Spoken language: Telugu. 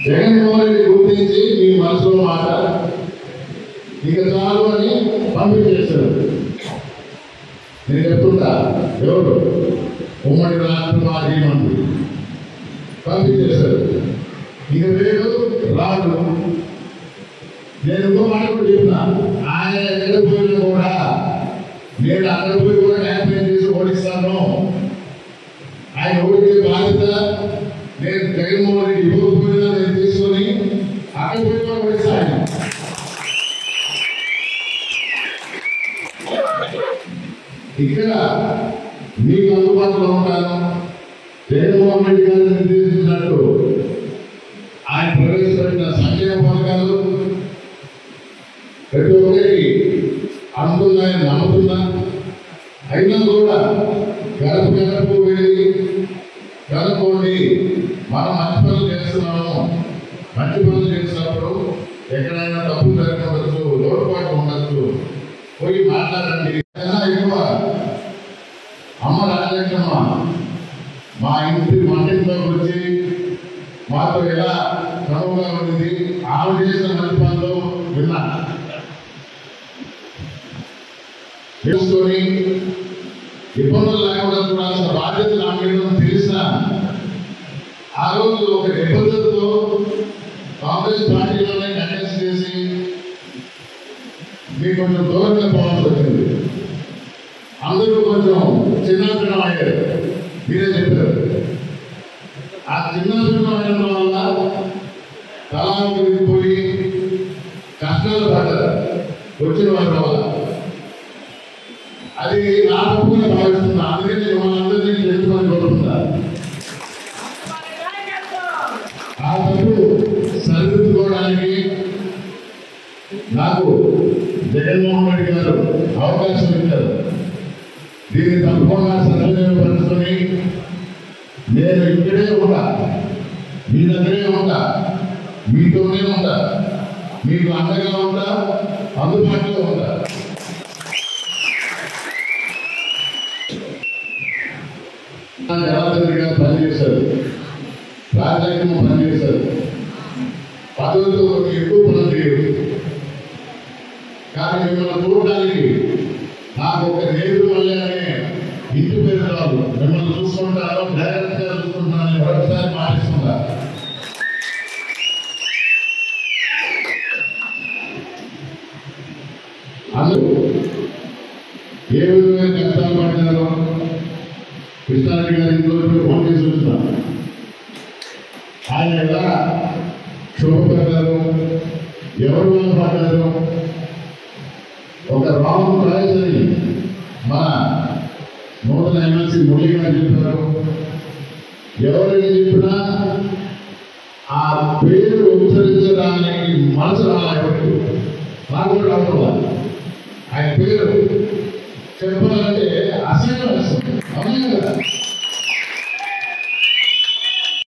జగన్మోహన్ రెడ్డి గుర్తించి మీ మనసులో మాట ఇక చాలు అని పంపించేశారు. నేను చెప్తుంటా, ఎవరు ఉమ్మడి రాష్ట్ర మాజీ మంత్రి పంపించేశారు. ఇక వేడు రాడు. నేను ఇంకో మాట కూడా చెప్పిన, ఆయన ఎక్కడ పోయినా కూడా నేను అక్కడ పోయి కూడా క్యాంపెయిన్ చేసి ఓడిస్తాను. ఆయన ఓడితే బాధ్యత నేను జగన్మోహన్ రెడ్డి ఇవ్వకపోయినా నేను తీసుకొని అక్కడ పోయి కూడా ఓడిస్తాను. ఇక్కడ మీకు అందుబాటులో ఉంటాను. జగన్మోహన్ రెడ్డి గారు నిర్దేశించినట్టు ఆయన ప్రవేశపెట్టిన సంక్షేమ పథకాలు ప్రతి ఒక్కరికి అనుకున్నాయని నమ్ముతున్నా. అయినా కూడా గడప గడపకు వెళ్ళి కనుక్కోండి, మనం మంచి పనులు చేస్తున్నాము. మంచి పనులు చేసినప్పుడు ఎక్కడైనా తప్పు జరగవచ్చు, లోటుపాటు ఉండొచ్చు, పోయి మాట్లాడండి. ఎక్కువ అమ్మ రాజలక్ష్మ మా ఇంట్లోకి వచ్చి మాతో ఎలా చదువుగా ఉండింది, ఆమె చేసిన మంచి పనులు విన్నా. తెలుసుకొని ఇబ్బందులు లేకుండా చూడాల్సిన బాధ్యత నా మీద తెలిసిన ఆ రోజు ఒక నిబద్ధతతో కాంగ్రెస్ పార్టీలోనే కంటెస్ట్ చేసి మీకు కొంచెం దూరంగా పోవాల్సి వచ్చింది. అందరూ కొంచెం చిన్నపిన్నం అయ్యారు. మీరే చెప్పారు. ఆ చిన్నపిన్నం అయిన వల్ల తలా పోయి కష్టాలు పడ్డారు వచ్చిన వారి వల్ల. అది నా తప్పుగా భావిస్తున్నా. అందుకని మిమ్మల్ని అందరినీ తెలుసుకొని కోరుతున్నారు. ఆ తప్పు సరిదిద్దుకోవడానికి నాకు జగన్మోహన్ రెడ్డి గారు అవకాశం ఇచ్చారు. దీన్ని తప్పకుండా సద్వినియోగపరుచుకొని నేను ఇక్కడే ఉంటా, మీ దగ్గరే ఉంటా, మీతోనే ఉంటా, మీకు అండగా ఉంటా, అందుబాటులో ఉంటా. జనార్దన్ పనిచేశారు, రాజకీయంగా పనిచేశారు. పదవులతో ఎక్కువ పనులు చేయరు. కానీ మిమ్మల్ని చూడడానికి నాకు ఒక నేదురుమల్లి అనే ఇంటి పేరు రాదు. మిమ్మల్ని చూసుకుంటాను, డైరెక్ట్ గా చూసుకుంటాను, మరొకసారి మాటిస్తున్నా. అందరూ ఏ విధంగా కష్టాలు పడినారో కృష్ణారెడ్డి గారి ఇంట్లో ఫోన్ చేసి వచ్చిన ఆయన ఎలా శుభపడ్డారు, ఎవరు పడ్డారు. ఒక రాంగ్ చాయిస్ అని మన నూతన ఎమ్మెల్సీ మురళి గారు చెప్పారు. ఎవరైనా చెప్పినా ఆ పేరు ఉచ్చరించడానికి మనసు రాలేదు. నాకు కూడా రావడం ఆయన పేరు చెప్పాలంటే అసహ్యం వస్తుంది. అవునా కదా?